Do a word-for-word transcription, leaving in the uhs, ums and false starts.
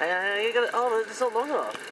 Hey, hey, you got it. Oh, it's not long enough.